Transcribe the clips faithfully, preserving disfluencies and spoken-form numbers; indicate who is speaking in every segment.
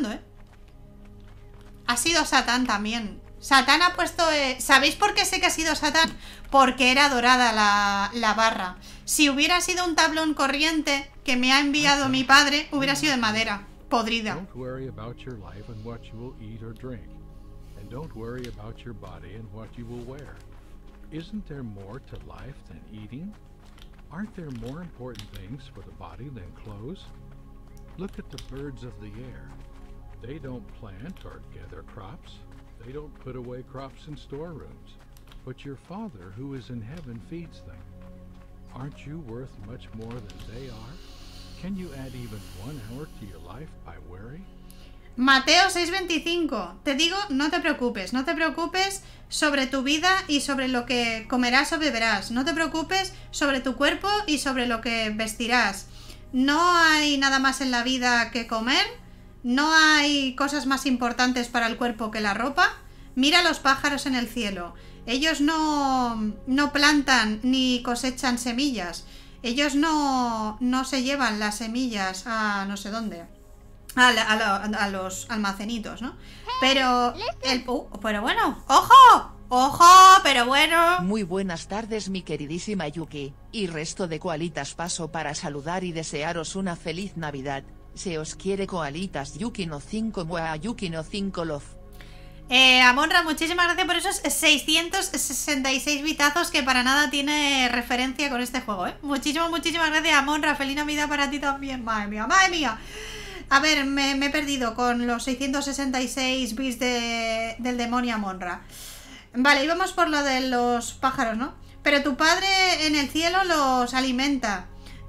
Speaker 1: flipando, ¿eh? Ha sido Satán también. Satán ha puesto... Eh... ¿Sabéis por qué sé que ha sido Satán? Porque era dorada la, la barra. Si hubiera sido un tablón corriente que me ha enviado mi padre, hubiera sido de madera, podrida.
Speaker 2: Don't worry about your life and what you will eat or drink. And don't worry about your body and what you will wear. Isn't there more to life than eating? Aren't there more important things for the body than clothes? Look at the birds of the air. They don't plant or gather crops. They don't put away crops in storerooms. But your Father who is in heaven feeds them. Aren't you worth much more than they are? Can you add even one hour to your life by worry?
Speaker 1: Mateo seis veinticinco. Te digo, no te preocupes, no te preocupes sobre tu vida y sobre lo que comerás o beberás. No te preocupes sobre tu cuerpo y sobre lo que vestirás. No hay nada más en la vida que comer. No hay cosas más importantes para el cuerpo que la ropa. Mira los pájaros en el cielo. Ellos no, no plantan ni cosechan semillas. Ellos no, no se llevan las semillas a no sé dónde. A, la, a, la, a los almacenitos, ¿no? Pero... El, uh, pero bueno, ¡ojo! ¡Ojo! Pero bueno...
Speaker 3: Muy buenas tardes, mi queridísima Yuki. Y resto de koalitas, paso para saludar y desearos una feliz Navidad. Se os quiere, koalitas. Yuki no cinco Mua, Yuki no cinco love.
Speaker 1: Eh, Amonra, muchísimas gracias por esos seiscientos sesenta y seis bitazos que para nada tiene referencia con este juego, ¿eh? Muchísimas, muchísimas gracias, Amonra. Feliz Navidad para ti también. Madre mía, madre mía. A ver, me, me he perdido con los seiscientos sesenta y seis bits de, del demonio Amonra. Vale, íbamos por lo de los pájaros, ¿no? Pero tu padre en el cielo los alimenta.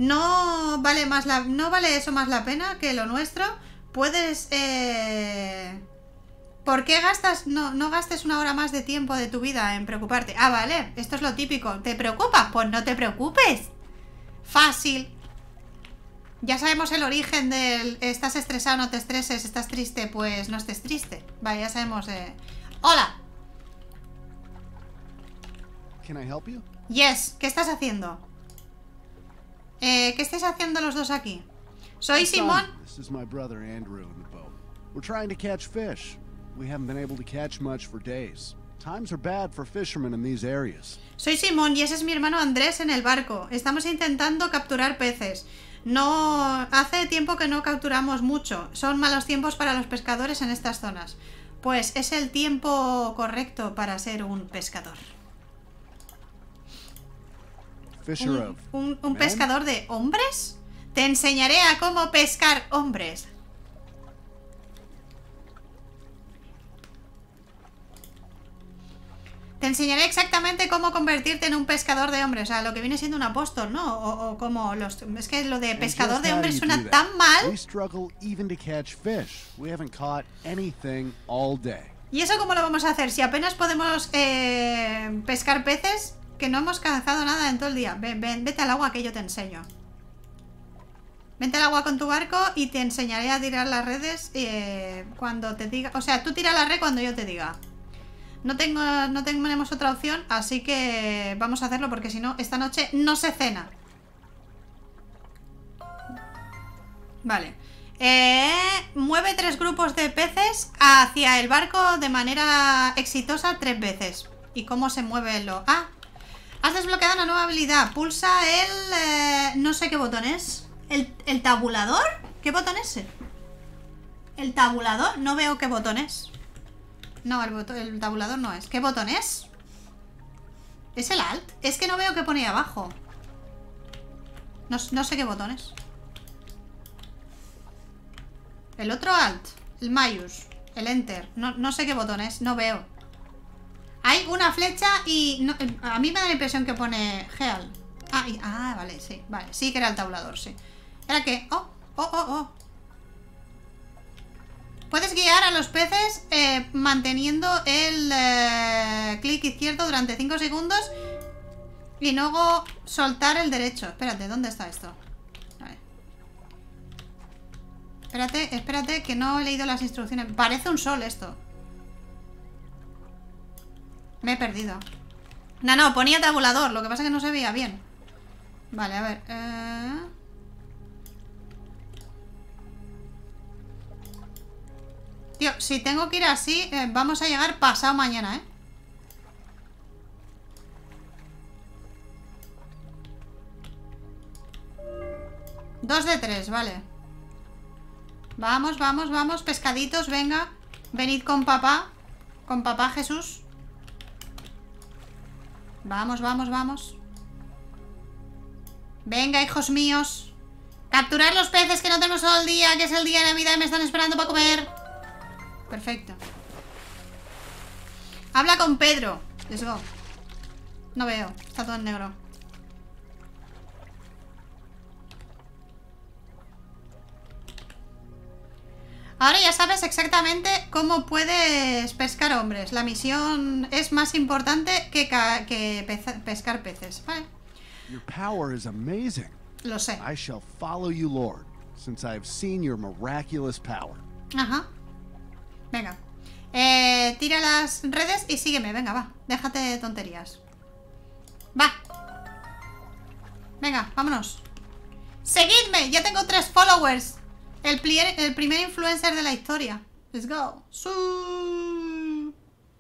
Speaker 1: No vale más la, no vale eso más la pena que lo nuestro. Puedes... Eh... ¿Por qué gastas, no, no gastes una hora más de tiempo de tu vida en preocuparte? Ah, vale, esto es lo típico. ¿Te preocupa? Pues no te preocupes. Fácil. Ya sabemos el origen del... ¿Estás estresado? No te estreses. ¿Estás triste? Pues no estés triste. Vale, ya sabemos... Eh... ¡Hola!
Speaker 4: Can I help you?
Speaker 1: Yes, ¿qué estás haciendo? Eh, ¿qué estáis haciendo los dos aquí? Soy Simón.
Speaker 4: This is my brother Andrew in the boat. We're trying to catch fish. We haven't been able to catch much for days. Times are bad for fishermen in these areas.
Speaker 1: Soy Simón y ese es mi hermano Andrés en el barco. Estamos intentando capturar peces. No... Hace tiempo que no capturamos mucho. Son malos tiempos para los pescadores en estas zonas. Pues es el tiempo correcto para ser un pescador. ¿Un, un, un pescador de hombres? Te enseñaré a cómo pescar hombres. Te enseñaré exactamente cómo convertirte en un pescador de hombres. O sea, lo que viene siendo un apóstol, ¿no? O, o como los... Es que lo de pescador de hombres suena tan mal. ¿Y eso cómo lo vamos a hacer? Si apenas podemos eh, pescar peces, que no hemos cazado nada en todo el día. Ven, ven, vete al agua que yo te enseño. Vente al agua con tu barco y te enseñaré a tirar las redes eh, cuando te diga... O sea, tú tira la red cuando yo te diga. No tengo, no tenemos otra opción, así que vamos a hacerlo porque si no, esta noche no se cena. Vale. Eh, mueve tres grupos de peces hacia el barco de manera exitosa tres veces. ¿Y cómo se mueve lo...? Ah, has desbloqueado una nueva habilidad. Pulsa el... Eh, no sé qué botón es. ¿El, el tabulador? ¿Qué botón es ese? ¿El tabulador? No veo qué botón es. No, el, botón, el tabulador no es. ¿Qué botón es? ¿Es el Alt? Es que no veo qué pone ahí abajo. No, no sé qué botón es. El otro Alt. El Mayus. El Enter. No, no sé qué botón es. No veo. Hay una flecha y... No, a mí me da la impresión que pone Geal. Ah, y, ah, vale, sí. Vale, sí que era el tabulador, sí. Era que... Oh, oh, oh, oh. Puedes guiar a los peces eh, manteniendo el eh, clic izquierdo durante cinco segundos y luego soltar el derecho. Espérate, ¿dónde está esto? A ver. Espérate, espérate, que no he leído las instrucciones. Parece un sol esto. Me he perdido. No, no, ponía tabulador, lo que pasa es que no se veía bien. Vale, a ver. Eh... Tío, si tengo que ir así, eh, vamos a llegar pasado mañana, ¿eh? Dos de tres, vale. Vamos, vamos, vamos, pescaditos, venga. Venid con papá. Con papá Jesús. Vamos, vamos, vamos. Venga, hijos míos. Capturar los peces que no tenemos todo el día, que es el día de Navidad y me están esperando para comer. Perfecto. Habla con Pedro. Let's go. No veo, está todo en negro. Ahora ya sabes exactamente cómo puedes pescar hombres. La misión es más importante que, que pescar peces, ¿vale?
Speaker 4: Your power is amazing.
Speaker 1: Lo sé.
Speaker 4: I shall follow you, Lord, since I have seen your miraculous power.
Speaker 1: Ajá. Venga. Eh, tira las redes y sígueme. Venga, va. Déjate de tonterías. Va. Venga, vámonos. ¡Seguidme! Ya tengo tres followers. El, el primer influencer de la historia. Let's go. Su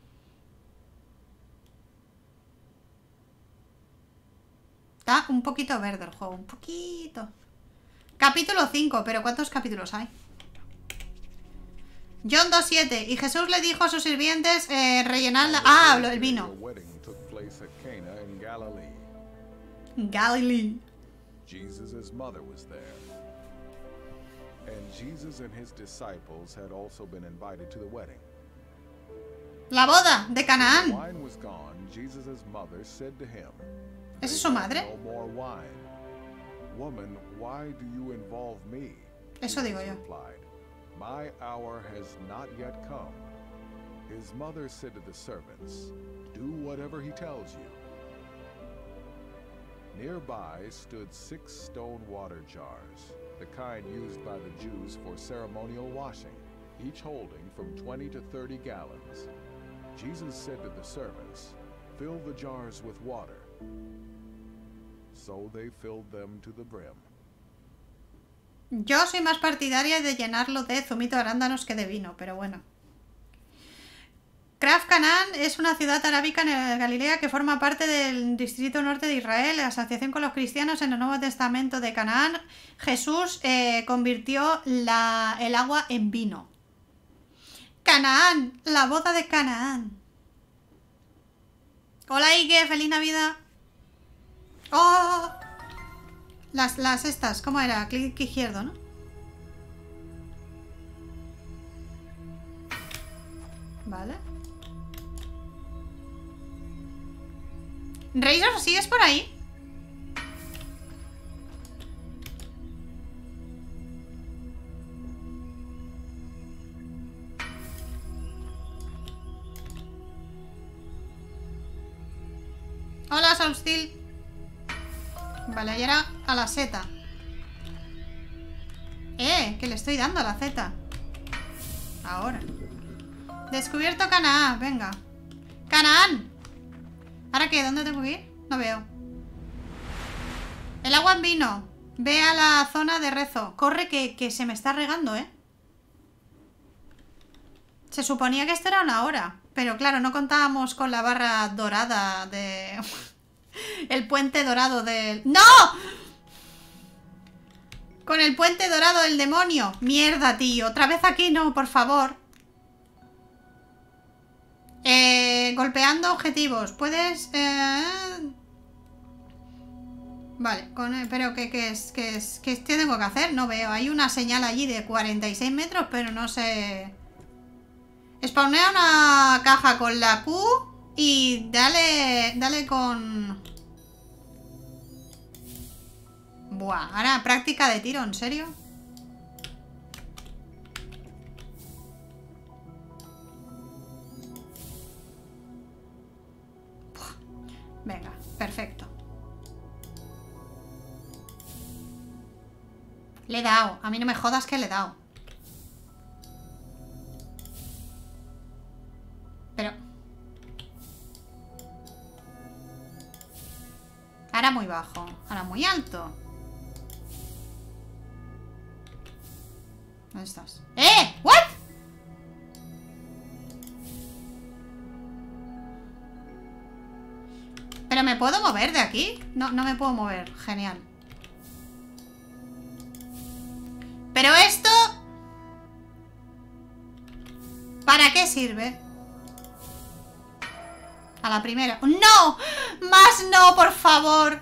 Speaker 1: Está un poquito verde el juego. Un poquito. Capítulo cinco. Pero ¿cuántos capítulos hay? John dos siete. Y Jesús le dijo a sus sirvientes eh, rellenar la... Ah, el vino. Galilee.
Speaker 5: Jesus' mother was there. And Jesus and his disciples had also been invited to the wedding.
Speaker 1: La boda de Canaán.
Speaker 5: The wine was gone. Jesus' mother said to him,
Speaker 1: ¿Esa es su madre?
Speaker 5: No more wine. Woman, why do you involve me?
Speaker 1: Eso digo yo.
Speaker 5: Replied, My hour has not yet come. His mother said to the servants, Do whatever he tells you. Nearby stood six stone water jars, the kind used by the Jews for ceremonial washing, each holding from twenty to thirty gallons. Jesus said to the servants, Fill the jars with water. So they filled them to the brim.
Speaker 1: Yo soy más partidaria de llenarlo de zumito de arándanos que de vino, pero bueno. Kraf Canaan es una ciudad arábica en Galilea que forma parte del distrito norte de Israel, la asociación con los cristianos en el Nuevo Testamento de Canaán. Jesús eh, convirtió la, el agua en vino. Canaán, la boda de Canaán. Hola Ike, feliz Navidad. Oh, las, las estas, ¿cómo era? Clic izquierdo, ¿no? Vale. Razor, ¿sigues por ahí? Hola, Soulsteel. Vale, y ahora a la Z. Eh, que le estoy dando a la Z. Ahora. Descubierto Canaán, venga. ¡Canaán! ¿Ahora qué? ¿Dónde tengo que ir? No veo. El agua en vino. Ve a la zona de rezo. Corre que, que se me está regando, ¿eh? Se suponía que esto era una hora. Pero claro, no contábamos con la barra dorada de... el puente dorado del... ¡No! Con el puente dorado del demonio. Mierda, tío. Otra vez aquí no, por favor. Eh, golpeando objetivos. Puedes... Eh... Vale, con, pero ¿qué, qué es? ¿Qué es? ¿Qué tengo que hacer? No veo. Hay una señal allí de cuarenta y seis metros, pero no sé... Spawnea una caja con la Q y dale, dale con... Buah, ahora práctica de tiro, ¿en serio? Buah. Venga, perfecto. Le he dado. A mí no me jodas que le he dado. Pero... Ahora muy bajo. Ahora muy alto. ¿Dónde estás? ¡Eh! ¿What? ¿me puedo mover de aquí? No, no me puedo mover. Genial. Pero esto... ¿para qué sirve? A la primera. ¡No! ¡Más no, por favor!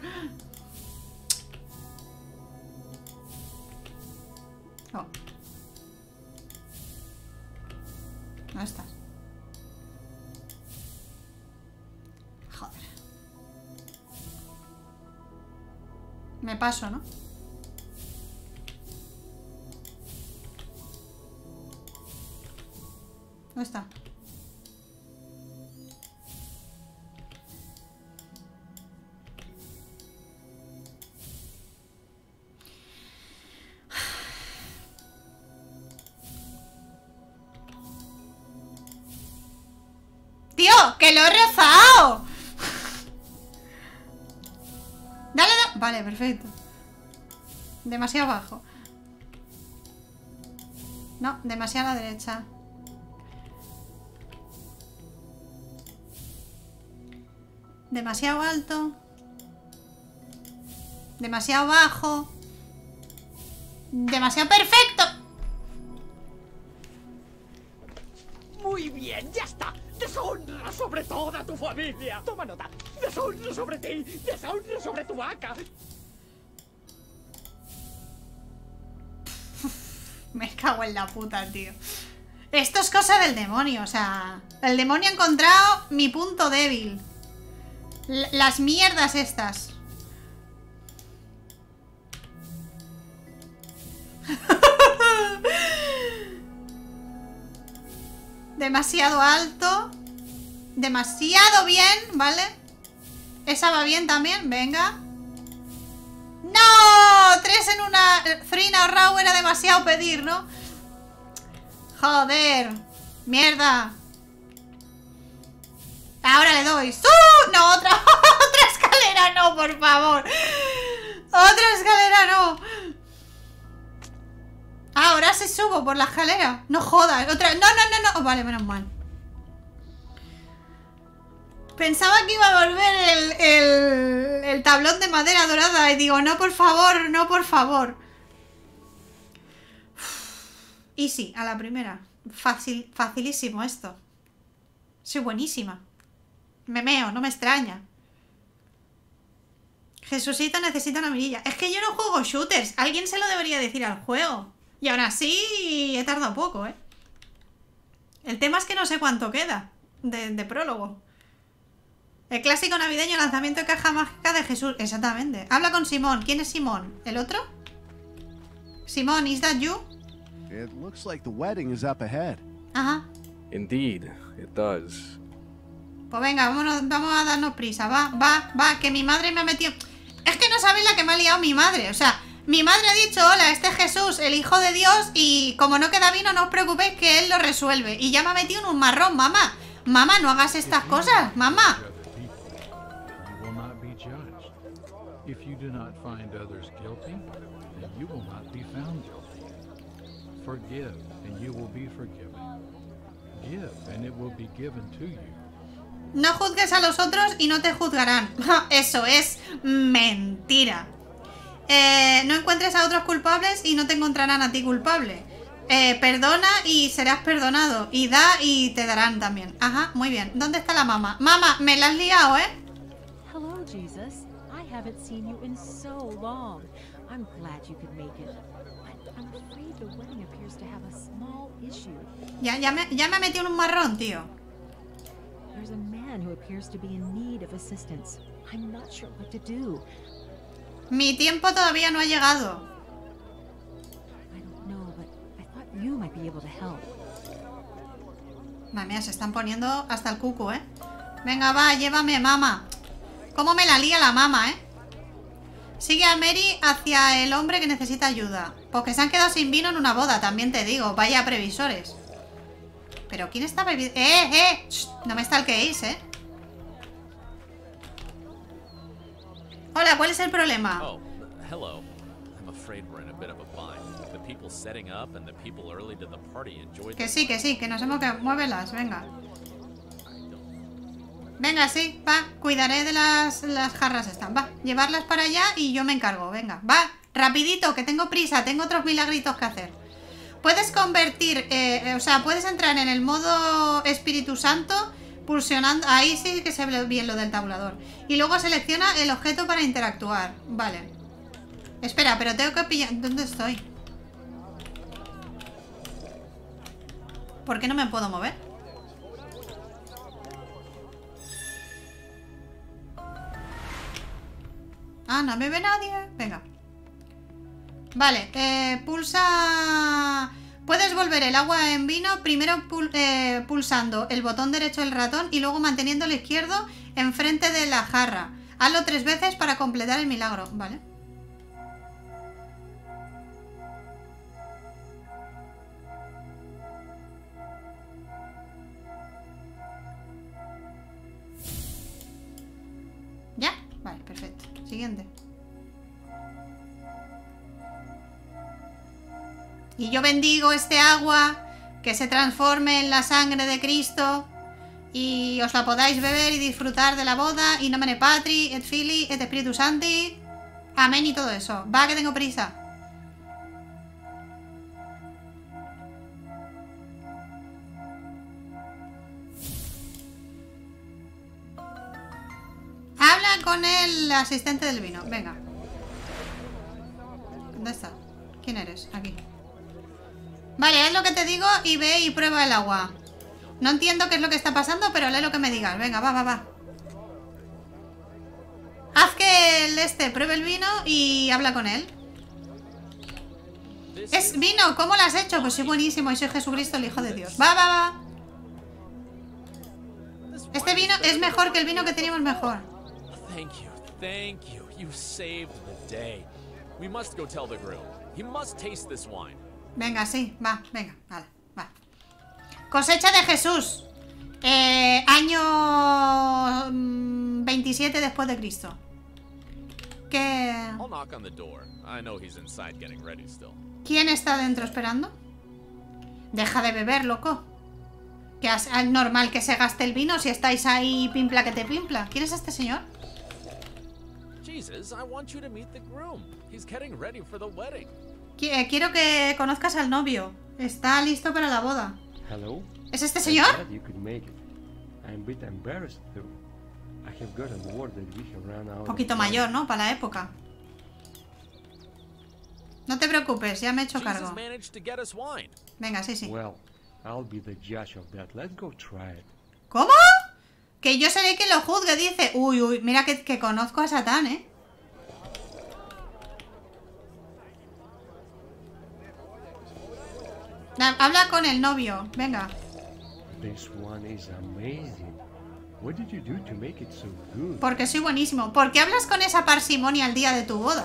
Speaker 1: Oh. ¿Dónde estás? Joder. Me paso, ¿no? ¿Dónde está? ¡Tío! ¡Que lo he rezado! Dale, dale. Vale, perfecto. Demasiado bajo. No, demasiado a la derecha. Demasiado alto. Demasiado bajo. Demasiado perfecto.
Speaker 6: Muy bien, ya está. Deshonra sobre toda tu familia. Toma nota. Deshonra sobre ti. Deshonra sobre tu vaca.
Speaker 1: Me cago en la puta, tío. Esto es cosa del demonio, o sea... El demonio ha encontrado mi punto débil. L- las mierdas estas. Demasiado alto. Demasiado bien, ¿vale? Esa va bien también, venga. ¡No! Tres en una... Frina o Rau era demasiado pedir, ¿no? Joder. Mierda. Ahora le doy. ¡Uh! No, otra, otra escalera no, por favor. Otra escalera no. Ahora sí subo por la escalera. No jodas. Otra... No, no, no, no. Vale, menos mal. Pensaba que iba a volver el, el, el tablón de madera dorada. Y digo, no, por favor, no, por favor. Y sí, a la primera. Fácil, facilísimo esto. Soy buenísima. Me meo, no me extraña. Jesucito necesita una mirilla. Es que yo no juego shooters. Alguien se lo debería decir al juego. Y aún así he tardado poco, ¿eh? El tema es que no sé cuánto queda de, de prólogo. El clásico navideño lanzamiento de caja mágica de Jesús. Exactamente. Habla con Simón. ¿Quién es Simón? ¿El otro? Simón, ¿is that you?
Speaker 4: It looks like the wedding is up ahead.
Speaker 1: Ajá.
Speaker 7: Indeed, it does.
Speaker 1: Pues venga, vámonos, vamos a darnos prisa. Va, va, va, que mi madre me ha metido... Es que no sabéis la que me ha liado mi madre. O sea, mi madre ha dicho, hola, este es Jesús, el hijo de Dios. Y como no queda vino, no os preocupéis que él lo resuelve. Y ya me ha metido en un marrón, mamá. Mamá, no hagas estas cosas, mamá.
Speaker 2: If you do not find others guilty, then you will not be found guilty. Forgive, and you will be forgiven. Give, and it will be given to you.
Speaker 1: No juzgues a los otros y no te juzgarán. Eso es mentira. Eh, no encuentres a otros culpables y no te encontrarán a ti culpable. Eh, perdona y serás perdonado. Y da y te darán también. Ajá, muy bien. ¿Dónde está la mamá? Mamá, me la has liado, ¿eh?
Speaker 8: Hello, Jesus. I haven't seen you in so long. I'm glad you could make it. But I'm afraid the wedding appears to have a small issue.
Speaker 1: Ya, ya me, ya me ha metido en un marrón, tío.
Speaker 8: There's a man who appears to be in need of assistance. I'm not sure what to do.
Speaker 1: Mi tiempo todavía no ha llegado.
Speaker 8: I don't know, but I thought you might be able to help.
Speaker 1: Madre mía, se están poniendo hasta el cucu, ¿eh? Venga, va, llévame, mamá. ¿Cómo me la lía la mamá, eh? Sigue a Mary hacia el hombre que necesita ayuda. Porque se han quedado sin vino en una boda, también te digo. Vaya previsores. Pero ¿quién está bebiendo? ¡Eh, eh! Shh, no me stalkeéis, ¿eh? Hola, ¿cuál es el problema?
Speaker 9: Oh, hello. I'm afraid we're in a bit of a bind. The people setting up and the people early to the party enjoyed.
Speaker 1: Que sí, que sí, que nos hemos que... Muévelas, venga. Venga, sí, va. Cuidaré de las, las jarras estas. Va, llevarlas para allá y yo me encargo. Venga, va. Rapidito, que tengo prisa. Tengo otros milagritos que hacer. Puedes convertir, eh, o sea, puedes entrar en el modo Espíritu Santo pulsionando. Ahí sí que se ve bien lo del tabulador. Y luego selecciona el objeto para interactuar. Vale. Espera, pero tengo que pillar... ¿Dónde estoy? ¿Por qué no me puedo mover? Ah, no me ve nadie. Venga. Vale, eh, pulsa... Puedes volver el agua en vino primero pul eh, pulsando el botón derecho del ratón y luego manteniendo el izquierdo enfrente de la jarra. Hazlo tres veces para completar el milagro. Vale. ¿Ya? Vale, perfecto. Siguiente. Y yo bendigo este agua, que se transforme en la sangre de Cristo, y os la podáis beber y disfrutar de la boda, y nomine Patri, et Filii, et Spiritus Sancti. Amén y todo eso. Va, que tengo prisa. Habla con el asistente del vino. Venga. ¿Dónde está? ¿Quién eres? Aquí. Vale, haz lo que te digo y ve y prueba el agua. No entiendo qué es lo que está pasando, pero lee lo que me digas. Venga, va, va, va. Haz que el este pruebe el vino y habla con él. Es vino, ¿cómo lo has hecho? Pues soy buenísimo y soy Jesucristo, el Hijo de Dios. Va, va, va. Este vino es mejor que el vino que teníamos mejor.
Speaker 9: Thank you, thank you. You saved the day. We must go tell the groom. He must taste this wine.
Speaker 1: Venga, sí, va, venga, vale, va. Cosecha de Jesús. Eh, año mm, veintisiete después de Cristo. ¿Qué?
Speaker 9: I'll knock on the door. I know he's inside getting ready still.
Speaker 1: ¿Quién está dentro esperando? Deja de beber, loco. Que es normal que se gaste el vino si estáis ahí pimpla que te pimpla. ¿Quién es este señor?
Speaker 9: Jesus, I want you to meet the groom. He's getting ready for the wedding.
Speaker 1: Quiero que conozcas al novio. Está listo para la boda.
Speaker 10: Hello?
Speaker 1: ¿Es este señor? Un poquito mayor, ¿no? Para la época. No te preocupes, ya me he hecho cargo. Venga, sí, sí. ¿Cómo? Que yo seré quien lo juzgue, dice. Uy, uy, mira que, que conozco a Satán, ¿eh? Habla con el novio, venga. Porque soy buenísimo. ¿Por qué hablas con esa parsimonia el día de tu boda?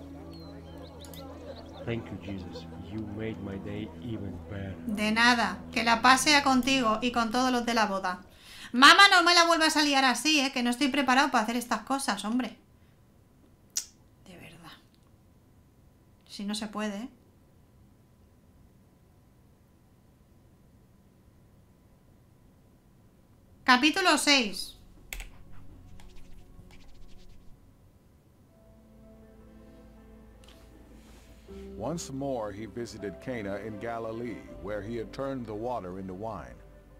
Speaker 1: De nada, que la pase a contigo y con todos los de la boda. Mamá, no me la vuelvas a liar así, ¿eh? Que no estoy preparado para hacer estas cosas, hombre. De verdad. Si no se puede, ¿eh? Capítulo seis.
Speaker 5: Once more he visited Cana in Galilee, where he had turned the water into wine.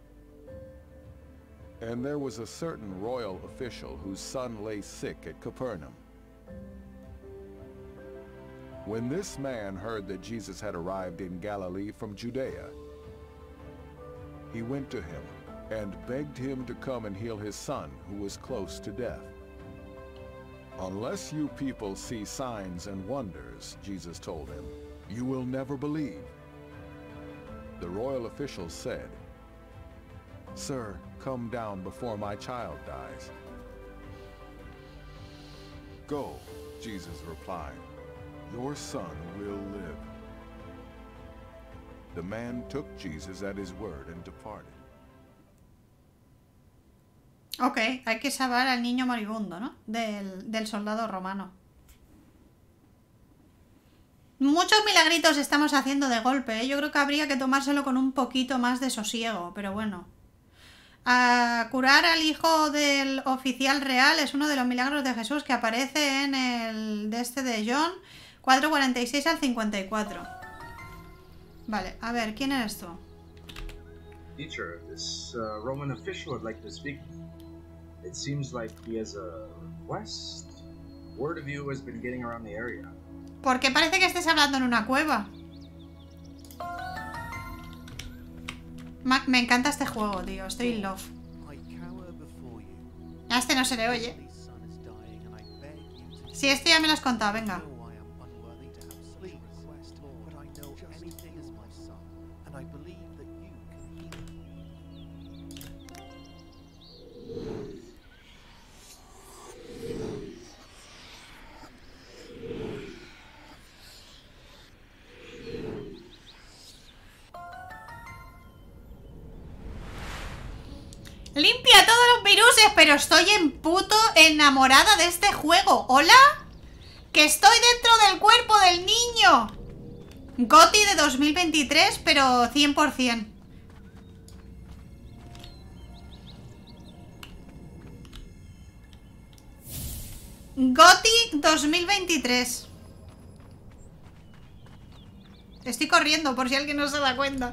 Speaker 5: And there was a certain royal official whose son lay sick at Capernaum. When this man heard that Jesus had arrived in Galilee from Judea, he went to him and begged him to come and heal his son, who was close to death. Unless you people see signs and wonders, Jesus told him, you will never believe. The royal official said, Sir, come down before my child dies. Go, Jesus replied. Your son will live. The man took Jesus at his word and departed.
Speaker 1: Ok, hay que salvar al niño moribundo, ¿no? Del, del soldado romano. Muchos milagritos estamos haciendo de golpe, ¿eh? Yo creo que habría que tomárselo con un poquito más de sosiego, pero bueno. A curar al hijo del oficial real es uno de los milagros de Jesús que aparece en el de este de John cuatro cuarenta y seis al cincuenta y cuatro. Vale, a ver, ¿quién eres tú?
Speaker 10: Teacher, this uh, Roman official would like to speak. It seems like he has a request. Word of you has been getting around the area.
Speaker 1: ¿Por qué parece que estés hablando en una cueva? Ma me encanta este juego, tío. Estoy in love. A este no se le oye. Sí, esto ya me lo has contado, venga. Limpia todos los viruses, pero estoy en puto enamorada de este juego. ¿Hola? Que estoy dentro del cuerpo del niño. GOTY de dos mil veintitrés, pero cien por cien. GOTY dos mil veintitrés. Estoy corriendo por si alguien no se da cuenta.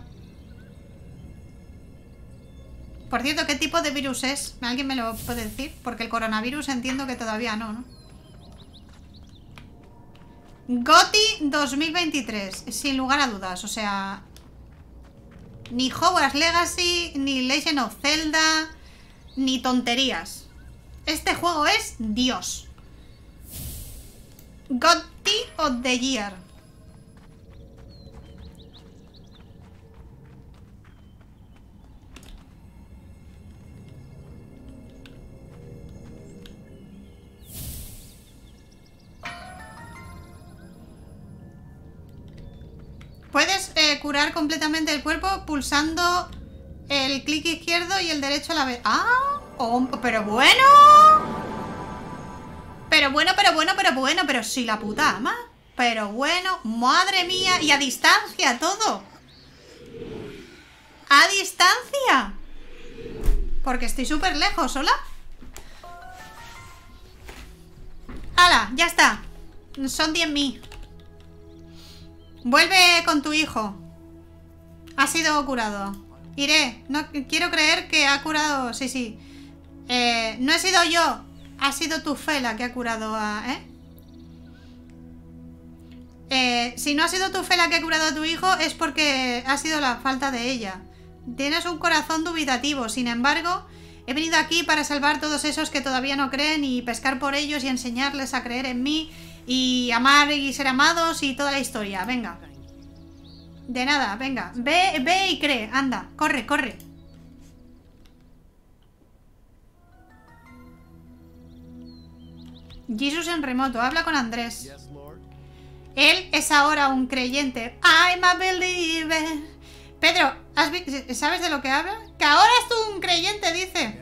Speaker 1: Por cierto, ¿qué tipo de virus es? ¿Alguien me lo puede decir? Porque el coronavirus entiendo que todavía no, ¿no? GOTY dos mil veintitrés, sin lugar a dudas, o sea... Ni Hogwarts Legacy, ni Legend of Zelda, ni tonterías. Este juego es Dios. GOTY of the Year. Puedes eh, curar completamente el cuerpo pulsando el clic izquierdo y el derecho a la vez. ¡Ah! Oh, ¡pero bueno! Pero bueno, pero bueno, pero bueno, pero sí la puta ama. Pero bueno, madre mía. Y a distancia todo. A distancia. Porque estoy súper lejos, ¿hola? ¡Hala! Ya está. Son diez mil. Vuelve con tu hijo. Ha sido curado. Iré. No quiero creer que ha curado. Sí, sí. Eh, no he sido yo. Ha sido tu fe la que ha curado a... ¿Eh? Eh, si no ha sido tu fe la que ha curado a tu hijo, es porque ha sido la falta de ella. Tienes un corazón dubitativo. Sin embargo, he venido aquí para salvar todos esos que todavía no creen y pescar por ellos y enseñarles a creer en mí. Y amar y ser amados y toda la historia. Venga. De nada, venga. Ve, ve y cree. Anda, corre, corre. Jesus en remoto. Habla con Andrés. Él es ahora un creyente. I'm a believer. Pedro, ¿has vi- ¿sabes de lo que habla? Que ahora es tú un creyente, dice.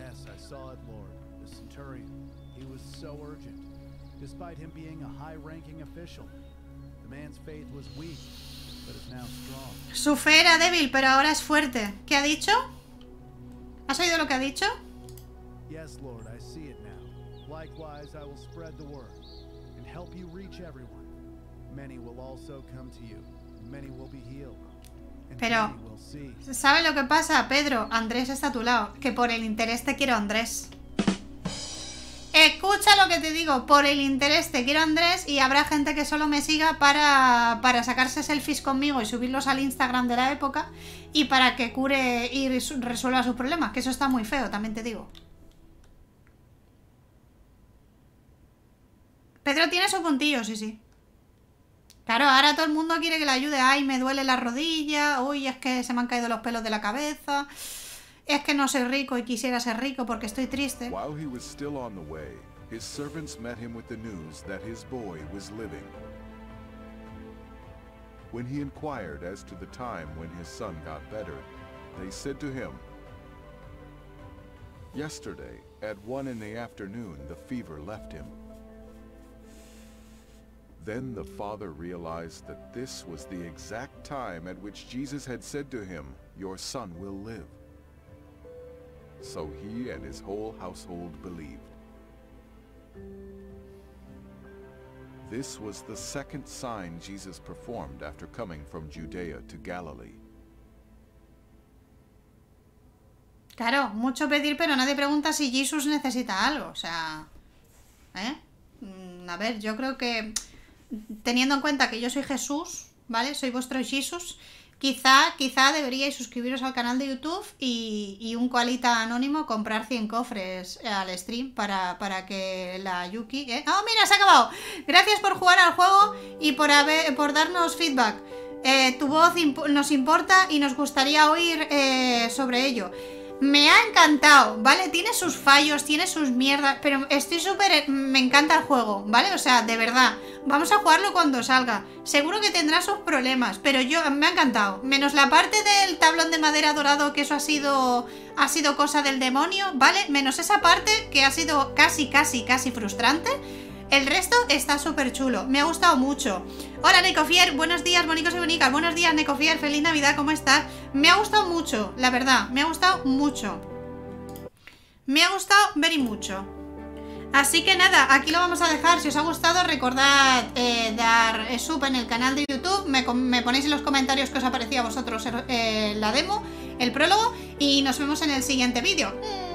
Speaker 4: Despite him being a high-ranking official, the man's faith was weak, but is now strong.
Speaker 1: Su fe era débil, pero ahora es fuerte. ¿Qué ha dicho? ¿Has oído lo que ha dicho?
Speaker 4: Yes, Lord, I see it now. Likewise, I will spread the word and help you reach everyone. Many will also come to you. Many will be healed.
Speaker 1: Pero, ¿sabes lo que pasa, Pedro? Andrés está a tu lado. Que por el interés te quiero, Andrés. Escucha lo que te digo, por el interés te quiero, Andrés, y habrá gente que solo me siga para, para sacarse selfies conmigo y subirlos al Instagram de la época y para que cure y resuelva sus problemas, que eso está muy feo, también te digo. Pedro tiene su puntillo, sí, sí. Claro, ahora todo el mundo quiere que le ayude. Ay, me duele la rodilla, uy, es que se me han caído los pelos de la cabeza... Es que no soy rico y quisiera ser rico porque estoy triste.
Speaker 5: While he was still on the way, his servants met him with the news that his boy was living. When he inquired as to the time when his son got better, they said to him, "Yesterday, at one in the afternoon, the fever left him." Then the father realized that this was the exact time at which Jesus had said to him, "Your son will live." so he and his whole household believed. This was the second sign Jesus performed after coming from Judea to Galilee.
Speaker 1: Claro, mucho pedir, pero nadie pregunta si Jesús necesita algo, o sea... ¿Eh? Mm, a ver, yo creo que... Teniendo en cuenta que yo soy Jesús, ¿vale? Soy vuestro Jesús, quizá, quizá deberíais suscribiros al canal de YouTube y, y un koalita anónimo comprar cien cofres al stream para, para que la Yuki... ¿eh? ¡Oh, mira, se ha acabado! Gracias por jugar al juego y por, haber, por darnos feedback. Eh, tu voz imp- nos importa y nos gustaría oír eh, sobre ello. Me ha encantado, ¿vale? Tiene sus fallos, tiene sus mierdas, pero estoy súper... Me encanta el juego, ¿vale? O sea, de verdad, vamos a jugarlo cuando salga. Seguro que tendrá sus problemas, pero yo... Me ha encantado. Menos la parte del tablón de madera dorado, que eso ha sido... Ha sido cosa del demonio, ¿vale? Menos esa parte, que ha sido casi, casi, casi frustrante. El resto está súper chulo, me ha gustado mucho. Hola Necofier, buenos días bonicos y bonicas. Buenos días Necofier, feliz Navidad, ¿cómo estás? Me ha gustado mucho, la verdad, me ha gustado mucho. Me ha gustado very mucho. Así que nada, aquí lo vamos a dejar. Si os ha gustado, recordad eh, dar eh, sub en el canal de YouTube. Me, me ponéis en los comentarios qué os ha parecido a vosotros eh, la demo, el prólogo. Y nos vemos en el siguiente vídeo.